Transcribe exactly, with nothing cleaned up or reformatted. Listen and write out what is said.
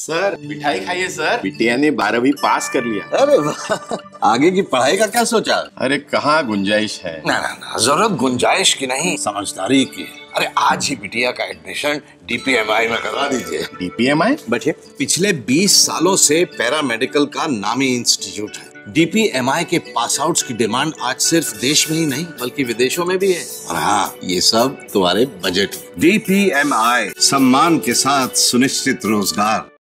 Sir मिठाई खाइए sir, बिटिया ने बारहवीं पास कर लिया। अरे वाह, आगे की पढ़ाई का क्या सोचा? अरे कहाँ गुंजाइश है। ना ना ना, जरूरत गुंजाइश की नहीं, समझदारी की है। अरे आज ही बिटिया का एडमिशन डीपीएमआई में करवा दीजिए। डीपीएमआई बैठिए। पिछले बीस सालों से पैरामेडिकल का नामी इंस्टीट्यूट है। डीपीएमआई के पास आउट्स की डिमांड आज सिर्फ देश में ही नहीं बल्कि विदेशों में भी है। और हाँ, ये सब तुम्हारे बजट। डीपीएमआई, सम्मान के साथ सुनिश्चित रोजगार।